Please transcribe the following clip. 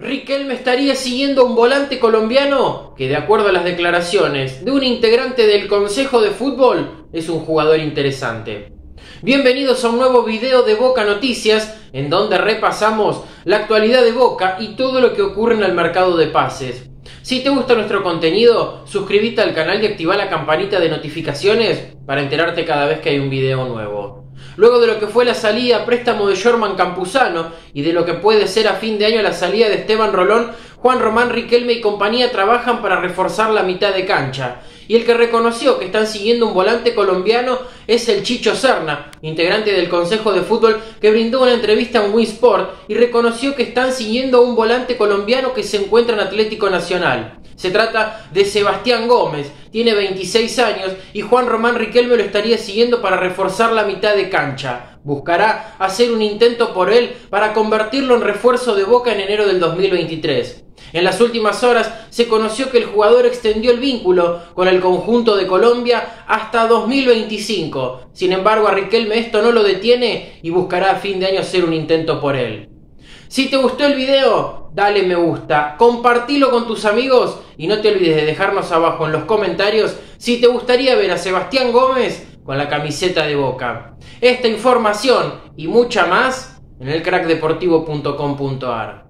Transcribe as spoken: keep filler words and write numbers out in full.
Riquelme estaría siguiendo a un volante colombiano que, de acuerdo a las declaraciones de un integrante del Consejo de Fútbol, es un jugador interesante. Bienvenidos a un nuevo video de Boca Noticias, en donde repasamos la actualidad de Boca y todo lo que ocurre en el mercado de pases. Si te gusta nuestro contenido, suscríbete al canal y activa la campanita de notificaciones para enterarte cada vez que hay un video nuevo. Luego de lo que fue la salida a préstamo de Jorman Campuzano y de lo que puede ser a fin de año la salida de Esteban Rolón, Juan Román Riquelme y compañía trabajan para reforzar la mitad de cancha. Y el que reconoció que están siguiendo un volante colombiano es el Chicho Serna, integrante del Consejo de Fútbol, que brindó una entrevista en Win Sport y reconoció que están siguiendo a un volante colombiano que se encuentra en Atlético Nacional. Se trata de Sebastián Gómez, tiene veintiséis años y Juan Román Riquelme lo estaría siguiendo para reforzar la mitad de cancha. Buscará hacer un intento por él para convertirlo en refuerzo de Boca en enero del dos mil veintitrés. En las últimas horas se conoció que el jugador extendió el vínculo con el conjunto de Colombia hasta dos mil veinticinco. Sin embargo, a Riquelme esto no lo detiene y buscará a fin de año hacer un intento por él. Si te gustó el video, dale me gusta, compartilo con tus amigos y no te olvides de dejarnos abajo en los comentarios si te gustaría ver a Sebastián Gómez con la camiseta de Boca. Esta información y mucha más en el crack deportivo punto com punto ar.